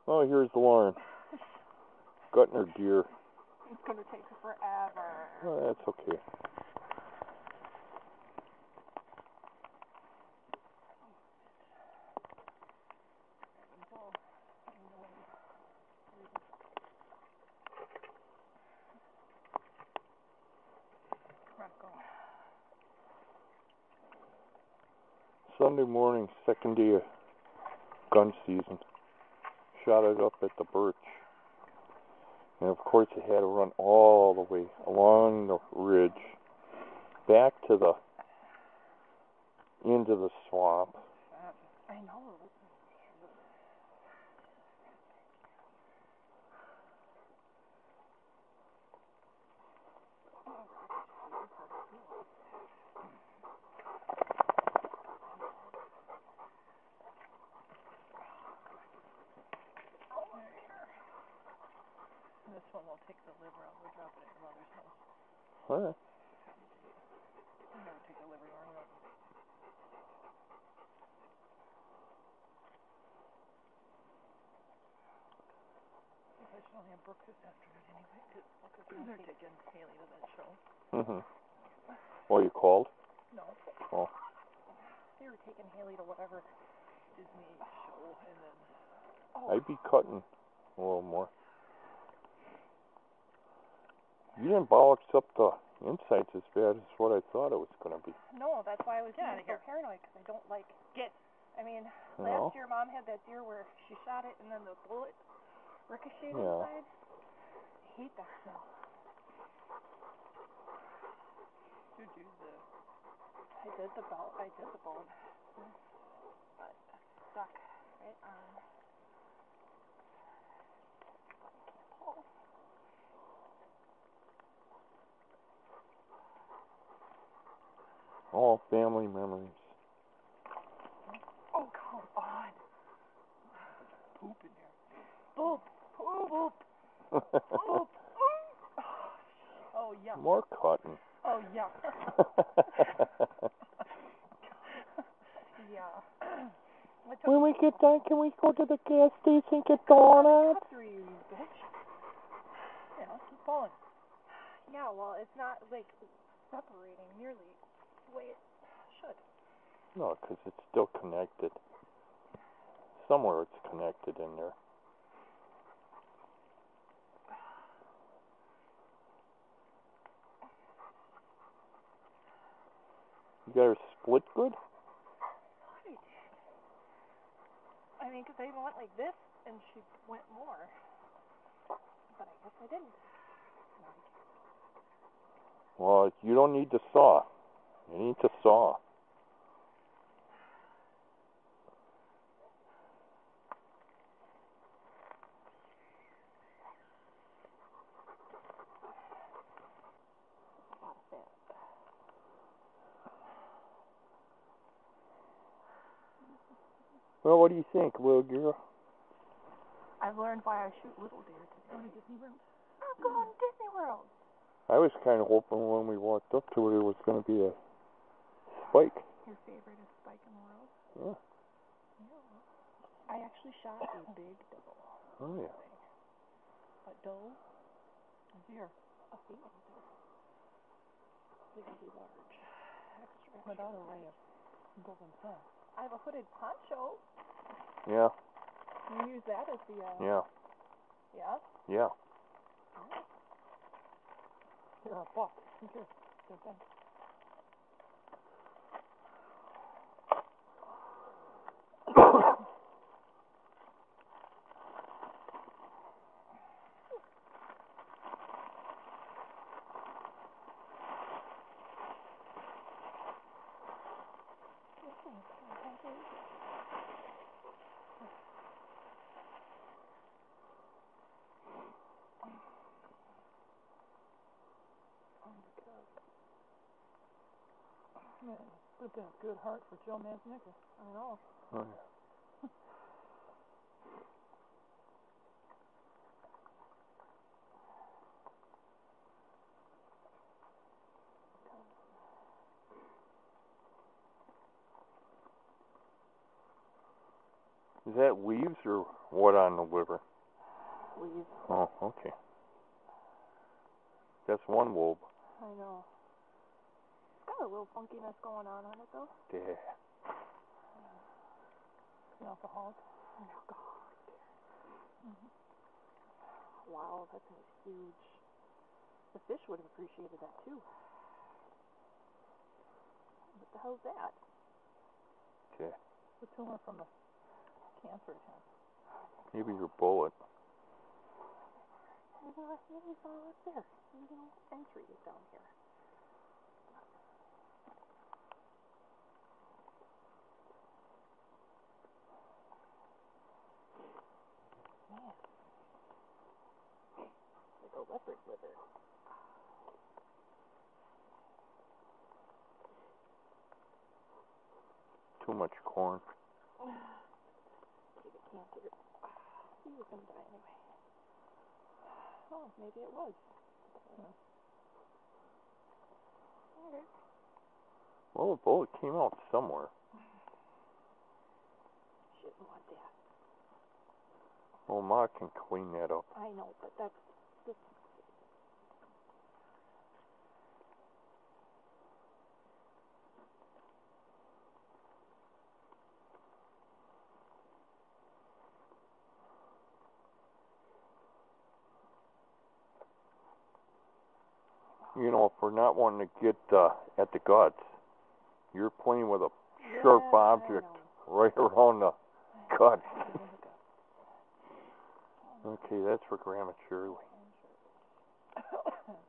Oh, here's Lauren. Gutting her gear. It's going to take forever. Oh, that's okay. Sunday morning, second day of gun season. Shot it up at the Birch. And of course it had to run all the way along the ridge, back to the into the swamp. I know. This one will take the liver out. We'll drop it at your mother's house. All right. I'll never take the liver out. I should only have Brooke this afternoon anyway. They're taking Haley to that show. Mm-hmm. Oh, you called? No. Oh. They were taking Haley to whatever Disney show, and then... Oh. I'd be cutting a little more. You didn't bollocks up the insides as bad as what I thought it was going to be. No, that's why I was getting so paranoid, because I don't like... last year Mom had that deer where she shot it, and then the bullet ricocheted inside. I hate that smell. Did you do the... I did the bulb. But stuck right on... Pull. All family memories. Oh, come on. Poop in there. Poop. Poop. Poop. Oh, yuck. More cotton. Oh, yuck. Yeah. When we get done, can we go to the gas station and get donuts? You bitch. Yeah, keep pulling. Yeah, well, it's not, like, separating nearly the way it should. No, because it's still connected. Somewhere it's connected in there. You got her split good? I mean, because they went like this, and she went more. But I guess I didn't. Well, you don't need to saw. You need to saw. Well, what do you think, little girl? I've learned why I shoot little deer today. Going to Disney World? I'm going to Disney World. I was kind of hoping when we walked up to it, there was going to be a spike. Your favorite is spike in the world? Yeah. I actually shot a big doe. Oh, yeah. A doe? A deer. A female doe. Big, large. Extra. Without a ray of golden sun. I have a hooded poncho. Yeah. You use that as the, Yeah. Yeah? Yeah. Oh. You're a buck. Okay. Good thing. Man, put that good heart for Joe Manznicka. I know. Oh, yeah. Is that leaves or what on the liver? Leaves. Oh, okay. That's one lobe. I know. It's got a little funkiness going on it, though. Yeah. An alcoholic. An alcoholic. Mm-hmm. Wow, that's huge. The fish would have appreciated that, too. What the hell's that? Okay. The tumor from the cancer attempt. Maybe your bullet. Maybe it's all up there. Maybe no entry is down here. Man. Like a leopard liver. Too much corn. Maybe cancer. He was going to die anyway. Oh, maybe it was. Okay. Well, the bullet came out somewhere. Shouldn't want that. Well, Ma can clean that up. I know, but that's just... You know, if we're not wanting to get at the guts, you're playing with a sharp object right around the guts. Okay, that's for Grandma Shirley.